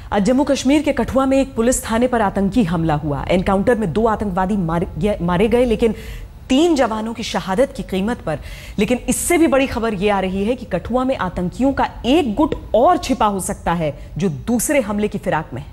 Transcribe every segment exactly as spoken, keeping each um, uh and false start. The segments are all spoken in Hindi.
आज जम्मू कश्मीर के कठुआ में एक पुलिस थाने पर आतंकी हमला हुआ। एनकाउंटर में दो आतंकवादी मारे, मारे गए, लेकिन तीन जवानों की शहादत की कीमत पर। लेकिन इससे भी बड़ी खबर यह आ रही है कि कठुआ में आतंकियों का एक गुट और छिपा हो सकता है, जो दूसरे हमले की फिराक में है।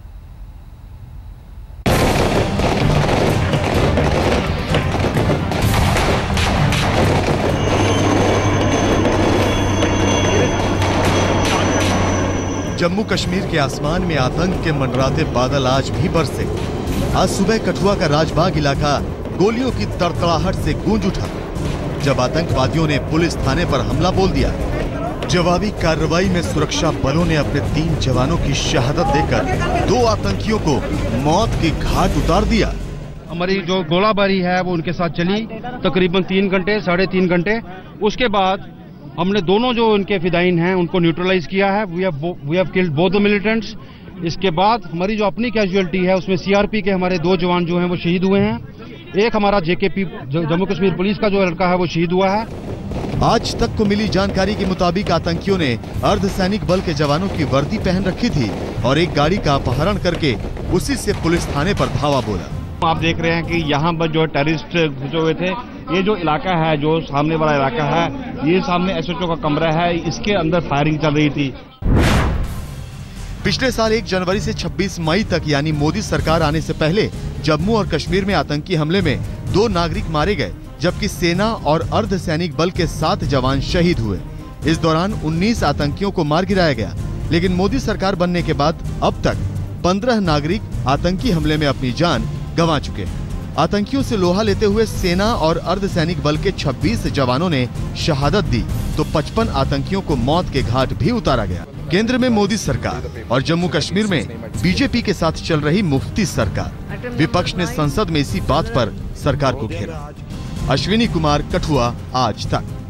जम्मू कश्मीर के आसमान में आतंक के मंडराते बादल आज भी बरसे। आज सुबह कठुआ का राजबाग इलाका गोलियों की तड़तड़ाहट से गूंज उठा, जब आतंकवादियों ने पुलिस थाने पर हमला बोल दिया। जवाबी कार्रवाई में सुरक्षा बलों ने अपने तीन जवानों की शहादत देकर दो आतंकियों को मौत के घाट उतार दिया। हमारी जो गोलाबारी है वो उनके साथ चली तकरीबन तीन घंटे साढ़े तीन घंटे। उसके बाद हमने दोनों जो इनके फिदाइन हैं उनको न्यूट्रलाइज किया है। We have we have killed both the militants. इसके बाद हमारी जो अपनी कैजुअलिटी है उसमें सीआरपी के हमारे दो जवान जो हैं वो शहीद हुए हैं। एक हमारा जेकेपी जम्मू कश्मीर पुलिस का जो लड़का है वो शहीद हुआ है। आज तक को मिली जानकारी के मुताबिक आतंकियों ने अर्धसैनिक बल के जवानों की वर्दी पहन रखी थी और एक गाड़ी का अपहरण करके उसी से पुलिस थाने पर धावा बोला। आप देख रहे हैं कि यहाँ पर जो टेररिस्ट घुसे हुए थे, ये जो इलाका है, जो सामने वाला इलाका है, ये सामने एसएचओ का कमरा है, इसके अंदर फायरिंग चल रही थी। पिछले साल एक जनवरी से छब्बीस मई तक, यानी मोदी सरकार आने से पहले, जम्मू और कश्मीर में आतंकी हमले में दो नागरिक मारे गए, जबकि सेना और अर्धसैनिक बल के सात जवान शहीद हुए। इस दौरान उन्नीस आतंकियों को मार गिराया गया। लेकिन मोदी सरकार बनने के बाद अब तक पंद्रह नागरिक आतंकी हमले में अपनी जान गंवा चुके हैं। आतंकियों से लोहा लेते हुए सेना और अर्धसैनिक बल के छब्बीस जवानों ने शहादत दी, तो पचपन आतंकियों को मौत के घाट भी उतारा गया। केंद्र में मोदी सरकार और जम्मू कश्मीर में बीजेपी के साथ चल रही मुफ्ती सरकार। विपक्ष ने संसद में इसी बात पर सरकार को घेरा। अश्विनी कुमार, कठुआ, आज तक।